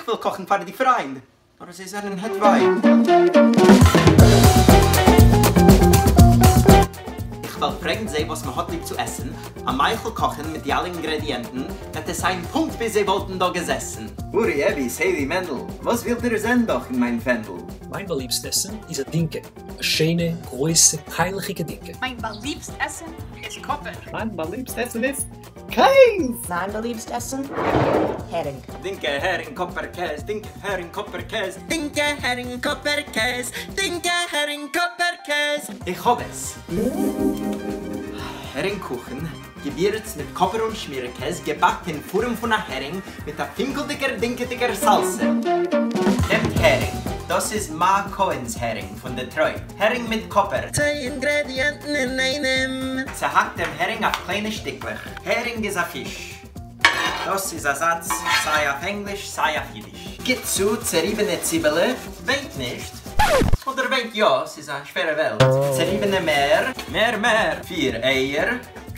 will kochen für die Freunde. Aber sie sagen, het Wein. Ich will fragen sie, was man hat lieb zu essen. Am Michael kochen mit allen Ingredienten, dass es ein Punkt, bis sie wollten da gesessen. Uri, Ebi, Heidi, Mendel, was will der sein doch in mein Fendel? Mein beliebstes Essen ist ein Dinke. Een schöne, große, heilige Dinke. Mein beliebstes Essen ist Koppen. Mein beliebstes Essen ist Käse. Mein beliebstes Essen? Hering. Dinke, Hering, Kopperkäse, Dinke, Hering, Kopperkäse, Dinke, Hering, Kopperkäse, Dinke, Hering, Kopperkäse. Ich hab es. Heringkuchen, gewürzt mit Kopper- und Schmierkäse, gebacken in Form von einer Hering mit einer finkeldiger, dinkediger Salsa. Nehmt Hering. Das ist Ma Cohens Hering von Detroit. Hering mit Kopper. 2 Ingredienten in einem. Zerhackt dem Hering auf kleine Stückchen. Hering ist ein Fisch. Das ist ein Satz, sei auf Englisch, sei auf Jiddisch. Geht zu zerriebene Zwiebeln. Weint nicht. Oder weint ja, es ist eine schwere Welt. Zerriebene Meer. Meer. 4 Eier.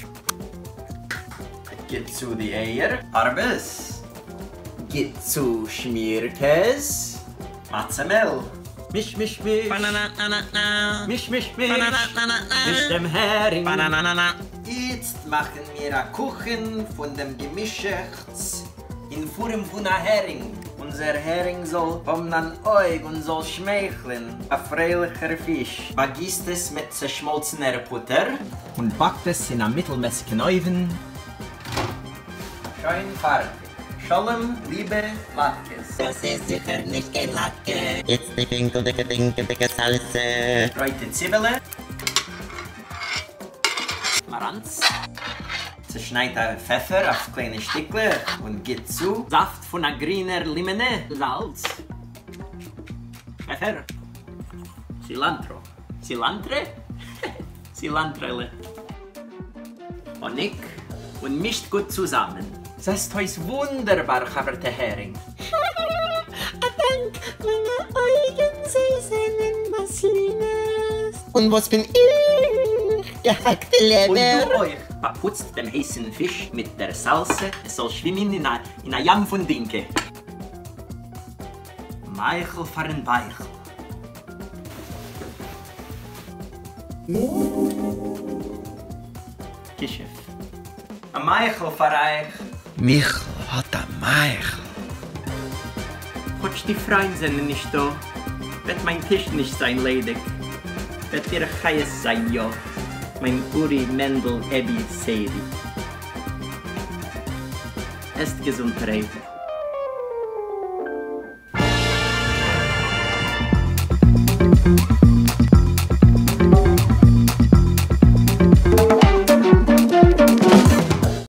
Geht zu die Eier. Arbes. Geht zu Schmierkäse. Matzemel. Misch. Bananana. Misch. Misch dem Hering. Bananana. Jetzt machen wir einen Kuchen von dem Gemisch in Form von einem Hering. Unser Hering soll haben ein Auge und soll schmeicheln. Ein freilicher Fisch. Bagießt es mit zerschmolzener Butter und backt es in einem mittelmäßigen Ofen. Schön fertig. Shalom, liebe Latkes. Das ist sicher nicht kein Latke. Jetzt die dicke Salsa. Reute Zwiebeln. Maranz. Zerschneiter Pfeffer auf kleine Stückchen und geht zu Saft von einer grüner Limone, Salz, Pfeffer, Cilantro, Cilantrele, Honig und mischt gut zusammen. Das ist wunderbar, haberte Hering. Meine Augen, sie sind Maschinen. Und was bin ich? Gehackte Leber. Und du euch verputzt den heißen Fisch mit der Salsa. Es soll schwimmen in einer Jam von Dinke. Michael für ein Beichel. Kischef. Ein Michael für euch. Michael hat ein Michael. Hutsch die Freunde sind nicht da. Wird mein Tisch nicht sein ledig. Wird ihr Chais sein, ja. Mein Uri, Mendel, Ebi, Sedi. Esst gesund, Reit.